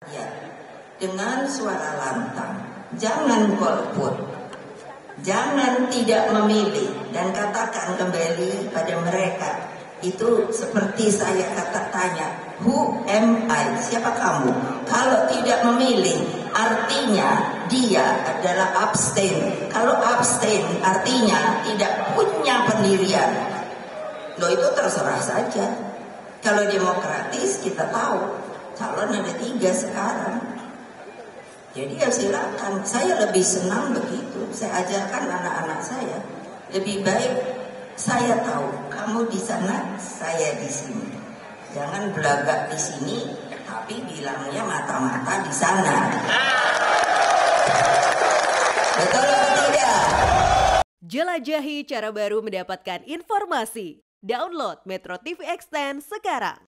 Ya, dengan suara lantang, jangan golput, jangan tidak memilih, dan katakan kembali pada mereka. Itu seperti saya tanya, who am I? Siapa kamu? Kalau tidak memilih, artinya dia adalah abstain. Kalau abstain, artinya tidak punya pendirian. Loh, itu terserah saja. Kalau demokratis, kita tahu calon ada 3 sekarang. Jadi ya silakan. Saya lebih senang begitu. Saya ajarkan anak-anak saya, lebih baik saya tahu kamu di sana, saya di sini. Jangan belagak di sini, tapi bilangnya mata-mata di sana. Betul atau tidak? Jelajahi cara baru mendapatkan informasi. Download Metro TV Extend sekarang.